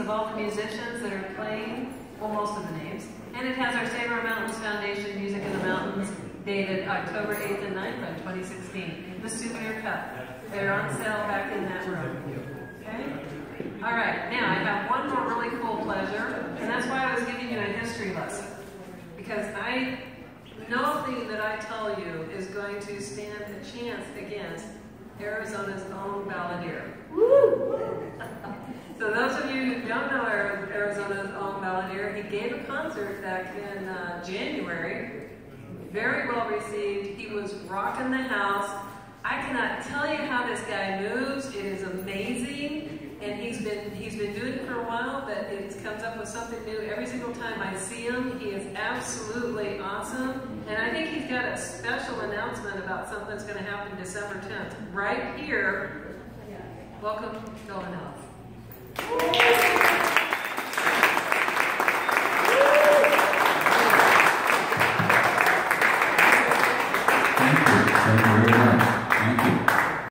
of all the musicians that are playing, well, most of the names. And it has our Save Our Mountains Foundation, Music in the Mountains, dated October 8th and 9th of 2016. The souvenir cup. They're on sale back in that room. Okay? All right, now I have one more really cool pleasure, and that's why I was giving you a history lesson. Because nothing that I tell you is going to stand a chance against Arizona's own balladeer. So those of you who don't know Arizona's own balladeer, he gave a concert back in January. Very well received. He was rocking the house. I cannot tell you how this guy moves. It is amazing. And he's been doing it for a while, but it comes up with something new every single time I see him. He is absolutely awesome. And I think he's got a special announcement about something that's going to happen December 10th. Right here. Welcome, Golden Health. Thank you very much. Thank you.